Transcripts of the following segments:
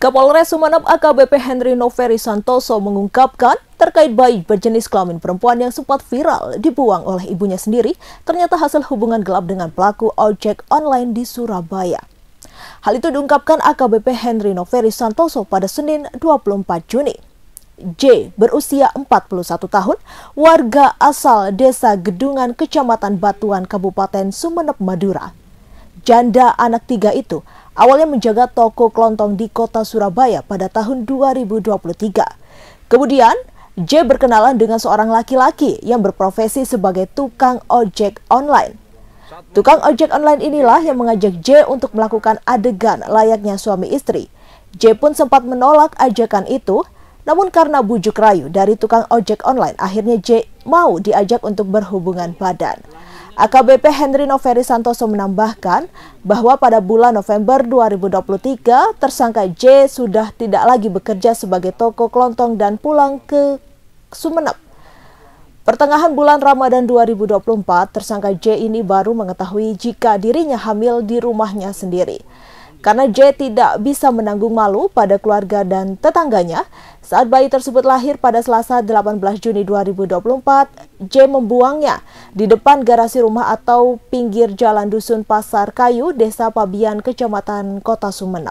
Kapolres Sumeneb AKBP Henry Noveri Santoso mengungkapkan terkait bayi berjenis kelamin perempuan yang sempat viral dibuang oleh ibunya sendiri ternyata hasil hubungan gelap dengan pelaku ojek online di Surabaya. Hal itu diungkapkan AKBP Henry Noveri Santoso pada Senin 24 Juni. J berusia 41 tahun, warga asal Desa Gedungan, Kecamatan Batuan, Kabupaten Sumeneb, Madura. Janda anak 3 itu awalnya menjaga toko kelontong di kota Surabaya pada tahun 2023. Kemudian, J berkenalan dengan seorang laki-laki yang berprofesi sebagai tukang ojek online. Tukang ojek online inilah yang mengajak J untuk melakukan adegan layaknya suami istri. J pun sempat menolak ajakan itu, namun karena bujuk rayu dari tukang ojek online, akhirnya J mau diajak untuk berhubungan badan. AKBP Henry Noveri Santoso menambahkan bahwa pada bulan November 2023, tersangka J sudah tidak lagi bekerja sebagai toko kelontong dan pulang ke Sumeneb. Pertengahan bulan Ramadan 2024, tersangka J ini baru mengetahui jika dirinya hamil di rumahnya sendiri. Karena J tidak bisa menanggung malu pada keluarga dan tetangganya, saat bayi tersebut lahir pada Selasa 18 Juni 2024, J membuangnya di depan garasi rumah atau pinggir jalan Dusun Pasar Kayu, Desa Pabian, Kecamatan Kota Sumeneb.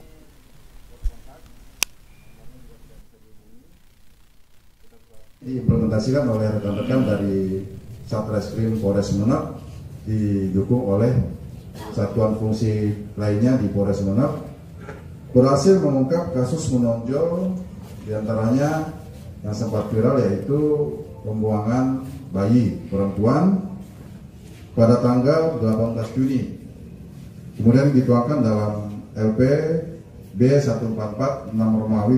Diimplementasikan oleh rekan-rekan dari Satreskrim Polres Sumeneb, didukung oleh satuan fungsi lainnya di Polres Sumeneb, berhasil mengungkap kasus menonjol diantaranya yang sempat viral, yaitu pembuangan bayi perempuan pada tanggal 18 Juni. Kemudian dituangkan dalam LP B144 6 Romawi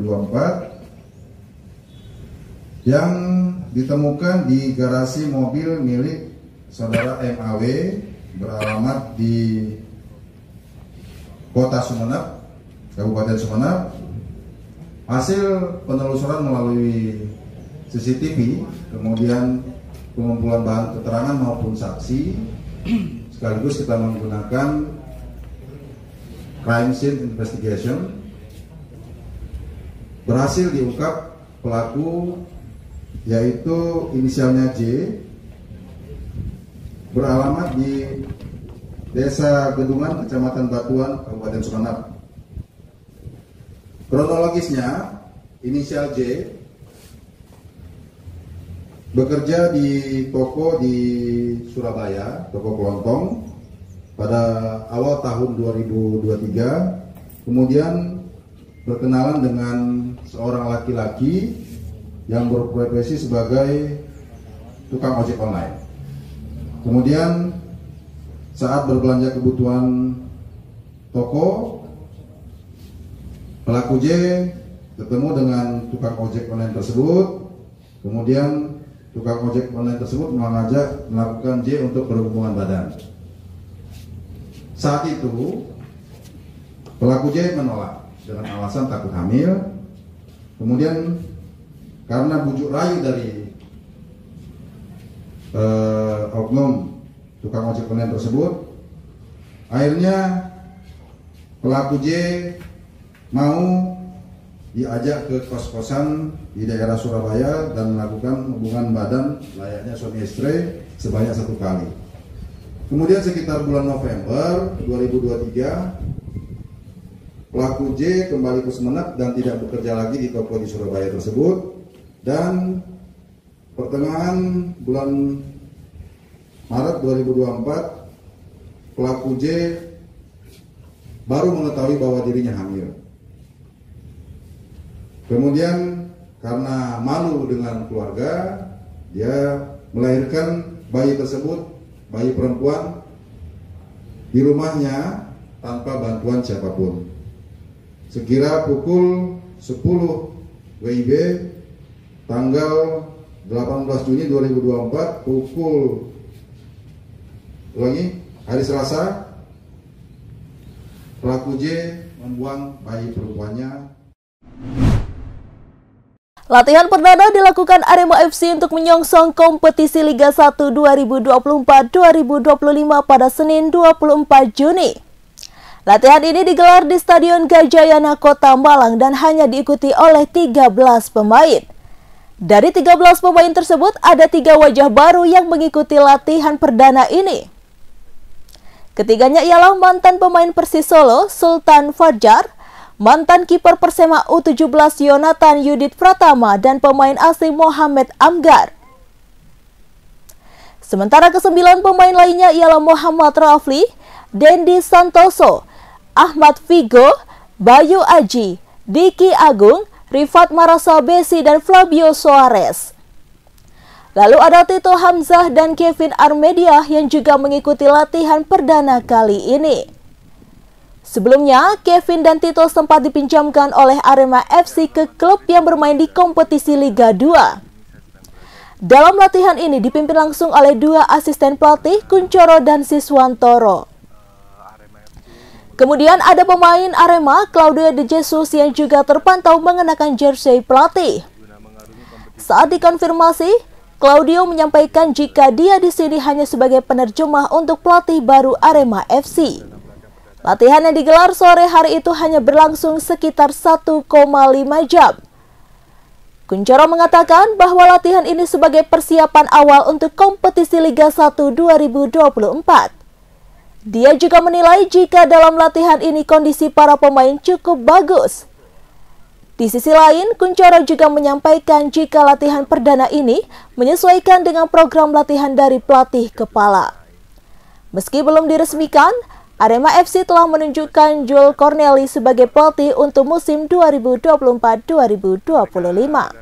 2024 yang ditemukan di garasi mobil milik saudara MAW beralamat di Kota Sumeneb, Kabupaten Sumeneb. Hasil penelusuran melalui CCTV, kemudian pengumpulan bahan keterangan maupun saksi, sekaligus kita menggunakan crime scene investigation, berhasil diungkap pelaku, yaitu inisialnya J, beralamat di Desa Gedungan, Kecamatan Batuan, Kabupaten Sumeneb. Kronologisnya, inisial J bekerja di toko di Surabaya, toko kelontong, pada awal tahun 2023. Kemudian berkenalan dengan seorang laki-laki yang berprofesi sebagai tukang ojek online. Kemudian saat berbelanja kebutuhan toko, pelaku J ketemu dengan tukang ojek online tersebut. Kemudian tukang ojek online tersebut mengajak melakukan J untuk berhubungan badan. Saat itu pelaku J menolak dengan alasan takut hamil. Kemudian karena bujuk rayu dari oknum tukang ojek online tersebut, akhirnya pelaku J mau diajak ke kos-kosan di daerah Surabaya dan melakukan hubungan badan layaknya suami istri sebanyak 1 kali. Kemudian sekitar bulan November 2023, pelaku J kembali ke Sumeneb dan tidak bekerja lagi di toko di Surabaya tersebut. Dan pertengahan bulan Maret 2024, pelaku J baru mengetahui bahwa dirinya hamil. Kemudian karena malu dengan keluarga, dia melahirkan bayi tersebut, bayi perempuan, di rumahnya tanpa bantuan siapapun. Sekira pukul 10 WIB tanggal 18 Juni 2024 hari Selasa, pelaku J membuang bayi perempuannya. Latihan perdana dilakukan Arema FC untuk menyongsong kompetisi Liga 1 2024-2025 pada Senin 24 Juni. Latihan ini digelar di Stadion Gajayana Kota Malang dan hanya diikuti oleh 13 pemain. Dari 13 pemain tersebut, ada 3 wajah baru yang mengikuti latihan perdana ini. Ketiganya ialah mantan pemain Persis Solo, Sultan Fajar, mantan kiper Persema U17 Yonatan Yudit Pratama, dan pemain asing Mohamed Amgar. Sementara ke-9 pemain lainnya ialah Muhammad Rafli, Dendi Santoso, Ahmad Vigo, Bayu Aji, Diki Agung, Rifat Marasa Besi, dan Flavio Soares. Lalu ada Tito Hamzah dan Kevin Armedia yang juga mengikuti latihan perdana kali ini. Sebelumnya, Kevin dan Tito sempat dipinjamkan oleh Arema FC ke klub yang bermain di kompetisi Liga 2. Dalam latihan ini dipimpin langsung oleh 2 asisten pelatih, Kuncoro dan Siswantoro. Kemudian ada pemain Arema, Claudio De Jesus, yang juga terpantau mengenakan jersey pelatih. Saat dikonfirmasi, Claudio menyampaikan jika dia di sini hanya sebagai penerjemah untuk pelatih baru Arema FC. Latihan yang digelar sore hari itu hanya berlangsung sekitar 1,5 jam. Kuncoro mengatakan bahwa latihan ini sebagai persiapan awal untuk kompetisi Liga 1 2024. Dia juga menilai jika dalam latihan ini kondisi para pemain cukup bagus. Di sisi lain, Kuncoro juga menyampaikan jika latihan perdana ini menyesuaikan dengan program latihan dari pelatih kepala. Meski belum diresmikan, Arema FC telah menunjukkan Joel Corneli sebagai pelatih untuk musim 2024-2025.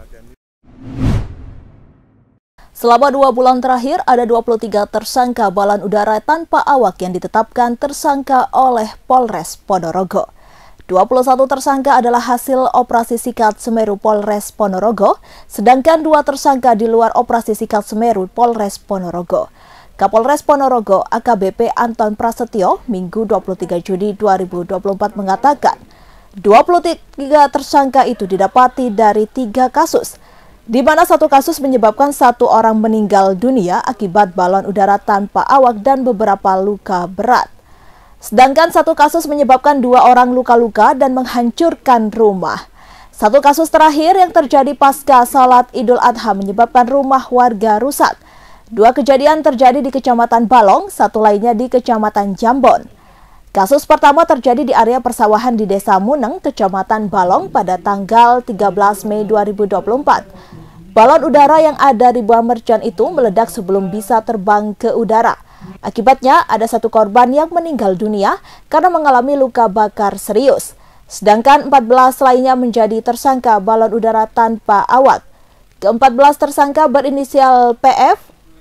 Selama 2 bulan terakhir, ada 23 tersangka balon udara tanpa awak yang ditetapkan tersangka oleh Polres Ponorogo. 21 tersangka adalah hasil operasi Sikat Semeru Polres Ponorogo, sedangkan 2 tersangka di luar operasi Sikat Semeru Polres Ponorogo. Kapolres Ponorogo AKBP Anton Prasetyo Minggu 23 Juni 2024 mengatakan, 23 tersangka itu didapati dari 3 kasus, di mana 1 kasus menyebabkan 1 orang meninggal dunia akibat balon udara tanpa awak dan beberapa luka berat. Sedangkan 1 kasus menyebabkan 2 orang luka-luka dan menghancurkan rumah. 1 kasus terakhir yang terjadi pasca salat Idul Adha menyebabkan rumah warga rusak. 2 kejadian terjadi di Kecamatan Balong, 1 lainnya di Kecamatan Jambon. Kasus pertama terjadi di area persawahan di Desa Muneng, Kecamatan Balong pada tanggal 13 Mei 2024. Balon udara yang ada ribuan mercon itu meledak sebelum bisa terbang ke udara. Akibatnya ada 1 korban yang meninggal dunia karena mengalami luka bakar serius. Sedangkan 14 lainnya menjadi tersangka balon udara tanpa awak. Ke-14 tersangka berinisial PF,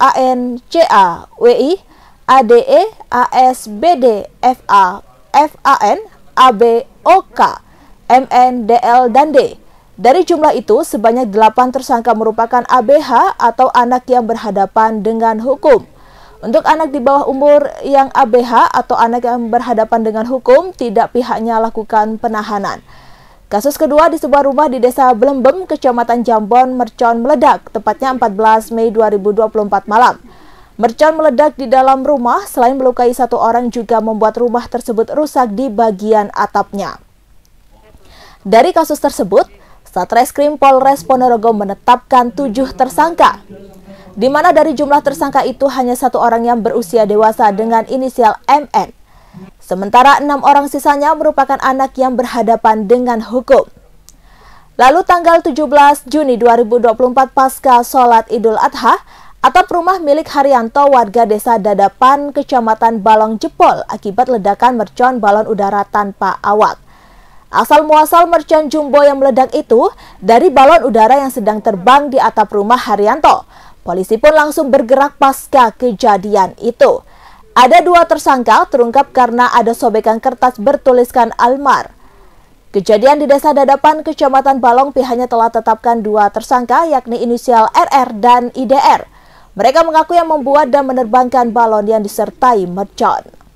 ANCA, WI, ADE, ASBD, FA, FAN, AB, OK, MN, DL, dan D. Dari jumlah itu, sebanyak 8 tersangka merupakan ABH atau anak yang berhadapan dengan hukum. Untuk anak di bawah umur yang ABH atau anak yang berhadapan dengan hukum, tidak pihaknya lakukan penahanan. Kasus kedua di sebuah rumah di Desa Blembem, Kecamatan Jambon, mercon meledak, tepatnya 14 Mei 2024 malam. Mercon meledak di dalam rumah, selain melukai 1 orang juga membuat rumah tersebut rusak di bagian atapnya. Dari kasus tersebut, Satreskrim Polres Ponorogo menetapkan 7 tersangka, di mana dari jumlah tersangka itu hanya 1 orang yang berusia dewasa dengan inisial MN. Sementara 6 orang sisanya merupakan anak yang berhadapan dengan hukum. Lalu tanggal 17 Juni 2024 pasca sholat Idul Adha, atap rumah milik Haryanto warga Desa Dadapan, Kecamatan Balong jebol akibat ledakan mercon balon udara tanpa awak. Asal muasal mercon jumbo yang meledak itu dari balon udara yang sedang terbang di atap rumah Haryanto. Polisi pun langsung bergerak pasca kejadian itu. Ada 2 tersangka terungkap karena ada sobekan kertas bertuliskan Almar. Kejadian di Desa Dadapan, Kecamatan Balong, pihaknya telah tetapkan 2 tersangka yakni inisial RR dan IDR. Mereka mengaku yang membuat dan menerbangkan balon yang disertai mercon.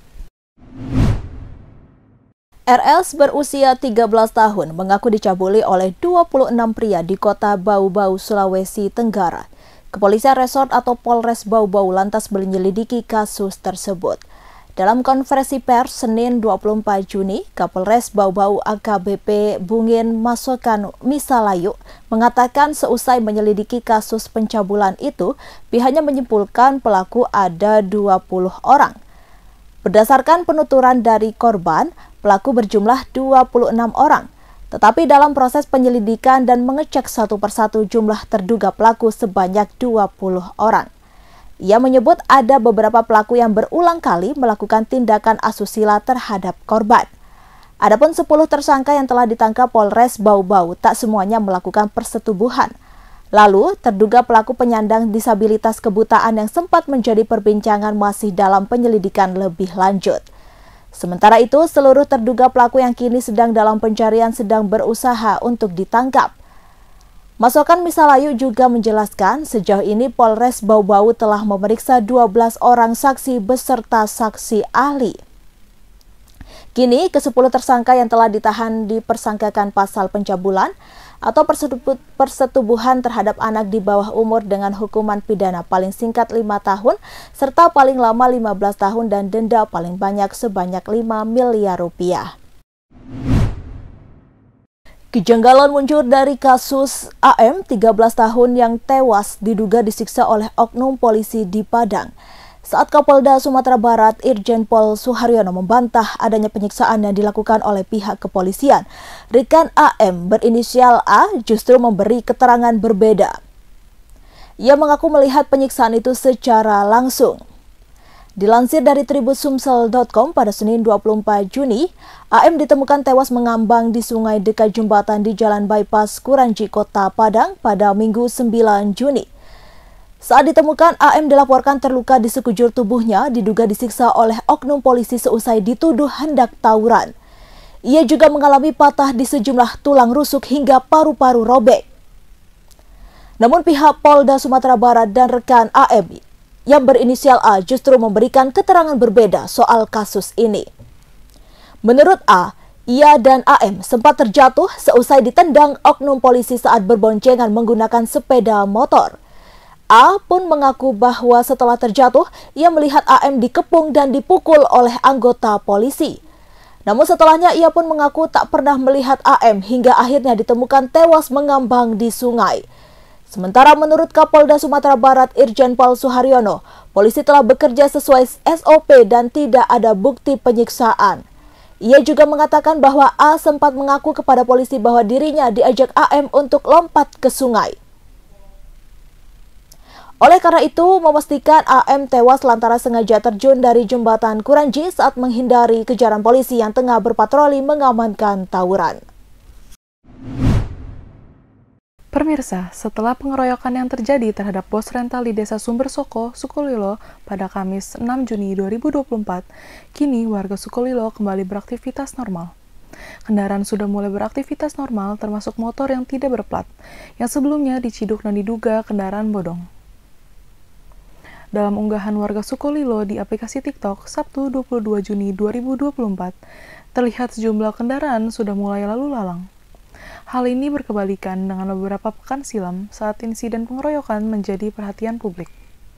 RS berusia 13 tahun mengaku dicabuli oleh 26 pria di kota Bau-Bau, Sulawesi Tenggara. Kepolisian Resort atau Polres Bau-Bau lantas menyelidiki kasus tersebut. Dalam konferensi pers Senin 24 Juni, Kapolres Bau-Bau AKBP Bungin Masokan Misalayu mengatakan seusai menyelidiki kasus pencabulan itu, pihaknya menyimpulkan pelaku ada 20 orang. Berdasarkan penuturan dari korban, pelaku berjumlah 26 orang. Tetapi dalam proses penyelidikan dan mengecek satu persatu jumlah terduga pelaku sebanyak 20 orang. Ia menyebut ada beberapa pelaku yang berulang kali melakukan tindakan asusila terhadap korban. Adapun 10 tersangka yang telah ditangkap Polres Bau-Bau tak semuanya melakukan persetubuhan. Lalu, terduga pelaku penyandang disabilitas kebutaan yang sempat menjadi perbincangan masih dalam penyelidikan lebih lanjut. Sementara itu, seluruh terduga pelaku yang kini sedang dalam pencarian sedang berusaha untuk ditangkap. Masokan Misalayu juga menjelaskan sejauh ini Polres Bau-Bau telah memeriksa 12 orang saksi beserta saksi ahli. Kini, ke-10 tersangka yang telah ditahan dipersangkakan pasal pencabulan atau persetubuhan terhadap anak di bawah umur dengan hukuman pidana paling singkat 5 tahun serta paling lama 15 tahun dan denda paling banyak sebanyak 5 miliar rupiah. Kejanggalan muncul dari kasus AM 13 tahun yang tewas diduga disiksa oleh oknum polisi di Padang. Saat Kapolda Sumatera Barat Irjen Pol Suharyono membantah adanya penyiksaan yang dilakukan oleh pihak kepolisian, rekan AM berinisial A justru memberi keterangan berbeda. Ia mengaku melihat penyiksaan itu secara langsung. Dilansir dari tribusumsel.com pada Senin 24 Juni, AM ditemukan tewas mengambang di sungai dekat jembatan di Jalan Bypass Kuranji, Kota Padang pada Minggu 9 Juni. Saat ditemukan, AM dilaporkan terluka di sekujur tubuhnya, diduga disiksa oleh oknum polisi seusai dituduh hendak tawuran. Ia juga mengalami patah di sejumlah tulang rusuk hingga paru-paru robek. Namun pihak Polda Sumatera Barat dan rekan AM yang berinisial A justru memberikan keterangan berbeda soal kasus ini. Menurut A, ia dan AM sempat terjatuh seusai ditendang oknum polisi saat berboncengan menggunakan sepeda motor. A pun mengaku bahwa setelah terjatuh, ia melihat AM dikepung dan dipukul oleh anggota polisi. Namun setelahnya ia pun mengaku tak pernah melihat AM hingga akhirnya ditemukan tewas mengambang di sungai. Sementara menurut Kapolda Sumatera Barat Irjen Pol Suharyono, polisi telah bekerja sesuai SOP dan tidak ada bukti penyiksaan. Ia juga mengatakan bahwa A sempat mengaku kepada polisi bahwa dirinya diajak AM untuk lompat ke sungai. Oleh karena itu, memastikan AM tewas lantaran sengaja terjun dari jembatan Kuranji saat menghindari kejaran polisi yang tengah berpatroli mengamankan tawuran. Pemirsa, setelah pengeroyokan yang terjadi terhadap pos rental di Desa Sumbersoko, Sukolilo pada Kamis 6 Juni 2024, kini warga Sukolilo kembali beraktivitas normal. Kendaraan sudah mulai beraktivitas normal termasuk motor yang tidak berplat, yang sebelumnya diciduk dan diduga kendaraan bodong. Dalam unggahan warga Sukolilo di aplikasi TikTok Sabtu 22 Juni 2024, terlihat sejumlah kendaraan sudah mulai lalu lalang. Hal ini berkebalikan dengan beberapa pekan silam saat insiden pengeroyokan menjadi perhatian publik.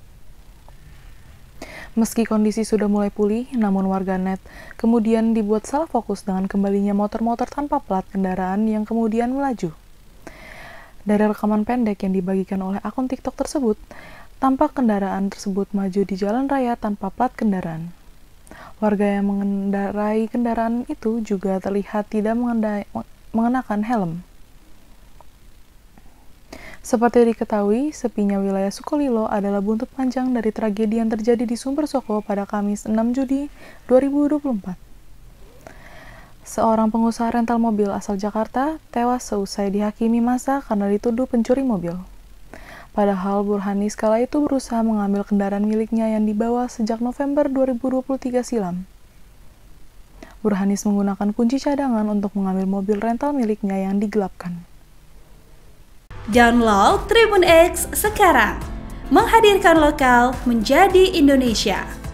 Meski kondisi sudah mulai pulih, namun warganet kemudian dibuat salah fokus dengan kembalinya motor-motor tanpa plat kendaraan yang kemudian melaju. Dari rekaman pendek yang dibagikan oleh akun TikTok tersebut, tampak kendaraan tersebut maju di jalan raya tanpa plat kendaraan. Warga yang mengendarai kendaraan itu juga terlihat tidak mengenakan helm. Seperti diketahui, sepinya wilayah Sukolilo adalah buntut panjang dari tragedi yang terjadi di Sumbersoko pada Kamis 6 Juni 2024. Seorang pengusaha rental mobil asal Jakarta tewas seusai dihakimi massa karena dituduh pencuri mobil. Padahal Burhanis kala itu berusaha mengambil kendaraan miliknya yang dibawa sejak November 2023 silam. Burhanis menggunakan kunci cadangan untuk mengambil mobil rental miliknya yang digelapkan. Download Tribun X sekarang, menghadirkan lokal menjadi Indonesia.